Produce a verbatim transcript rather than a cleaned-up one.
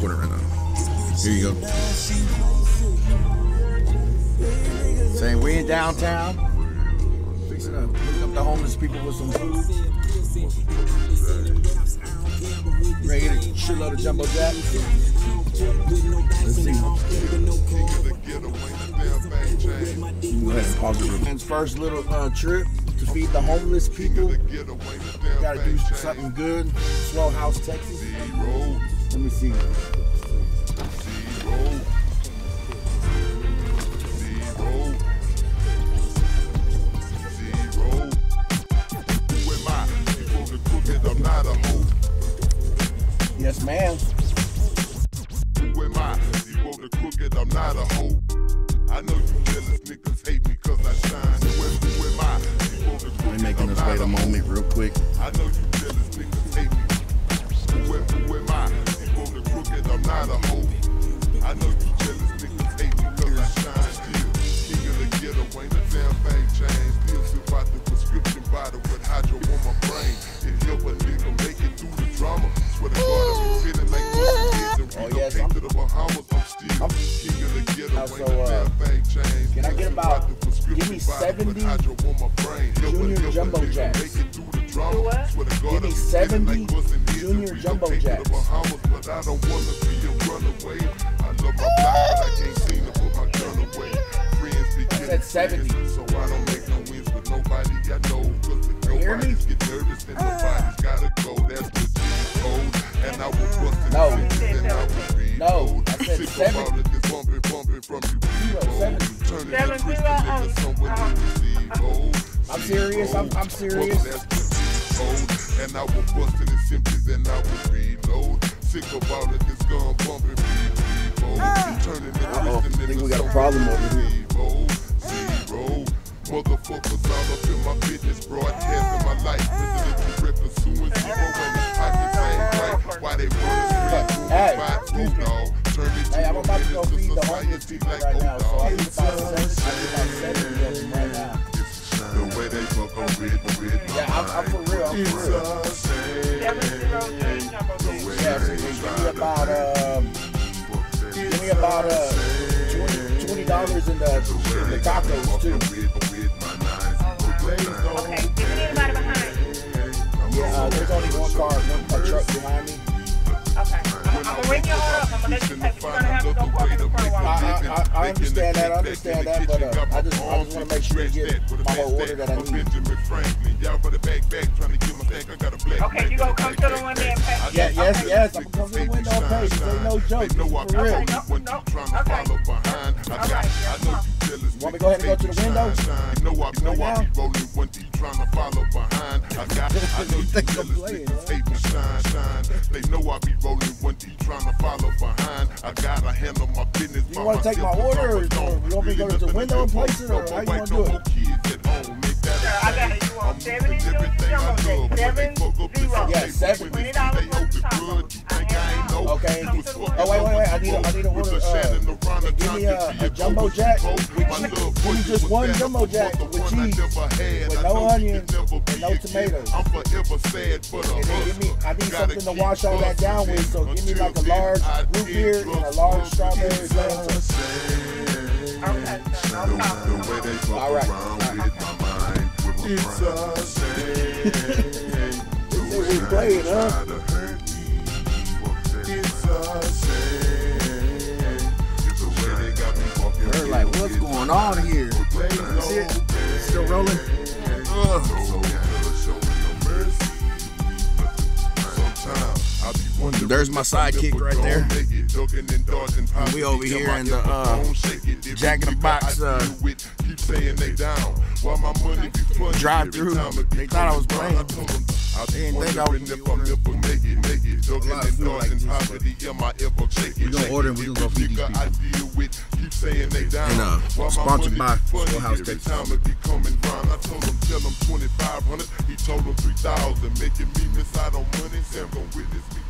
recording right now. Here you go. Saying we in downtown. Fixing up, picking up the homeless people with some food. Ready to shitload of jumbo jacks. Let's see. Go ahead and pause it real quick. First little uh, trip to feed the homeless people. Gotta do something good. Swoll House, Texas. Let me see. Yes, ma'am. Who am I? You wrote the crooked, I'm not a hoe. I know you jealous niggas hate me cause I shine. Who am I? You wrote the crooked, We're making us wait a moment real quick. I know you jealous niggas hate me. Who am, who am I? You wrote the crooked, I'm not a hoe. I know you jealous niggas hate me cause I shine. Still, king of the ghetto, ain't a damn thing changed. Still sip out the prescription bottle with hydro on my brain. It help a nigga make it through the drama. Swear to God, I'm feeling like Oh yes, I'm, to the Bahamas, I'm still I'm, king of the ghetto, so, uh, can I get about, give me seventy junior jumbo jacks. Give me seventy junior jumbo jacks. But I don't want to be a runaway. I love my block, but I can't seem to put my gun away. Friends be getting seventy, so I don't make no wins with nobody I know. Cause if nobody's get nervous, then nobody's gotta go. That's the G code. And I will bust it. No. And I will read. No, I said seventy. Bumping, bumping from you. seventy. Turning the twist nigga someone to I'm serious, I'm, I'm serious. And I will bust it as simply, then I will reload. Sick about it, this gun bumping, reload. Turning the twist I think we got a problem over here. Zero. Motherfuckers all up in my business, broadcasting my life. President direct pursuing zero in his pocket, same right. Why they run the Hey, hey, I'm about to go feed the homeless people right now, so I need about seventy of them right now. The way they fuck on with with Yeah, I'm, I'm for real, I'm for real. Yeah, so give me about, um, give me about, uh, twenty dollars in the, in the tacos, too. Okay, give me anybody behind. Yeah, uh, there's only one car, one a truck behind me. Okay, I'm, I'm gonna ring your order up. I'm gonna let you take it. You're gonna have to go park in the front while I, I, I understand that, I understand that, but uh, I just, I just want to make sure you get my whole order that I need. Okay, you gonna come to the window and pay? Yeah, yes, okay. yes, I'm gonna come to the window and pay. This ain't no joke, this is for real. Okay, no, no, okay. Okay, yes, want me to go ahead and go to the window? Right now? You think I'm playing, huh? They know I be rolling one deep trying to follow behind. I gotta handle my business. You want to take my order, or you want me to go to the window and place it, or how you want to do it? I got it. You want seventy jumbo jacks? Seven zero. Yeah, seven. Twenty dollars for the taco. Okay. Oh wait, wait, wait. I need a, I need a order. Uh, give me a, a jumbo jack with cheese. Give me just one jumbo jack with cheese, with no onions and no tomatoes. I'm forever sad, but and then give me, I need something to wash all that down with. So give me like a large root beer and a large strawberry flavor. Okay, so no problem. All right. It's a shame. We playing, huh? It's a shame. They're like, what's going on here? See it? Still rolling? Ugh. There's my sidekick right there. And we over here in the uh, Jack in the Box uh, drive-through. They thought I was playing. They didn't think I was going to We're going to order and we're going to go feed these people. And uh, sponsored by Swoll House, Texas. I told him, tell him twenty-five hundred. He told him three thousand, making me miss out on money. Sam, go witness me.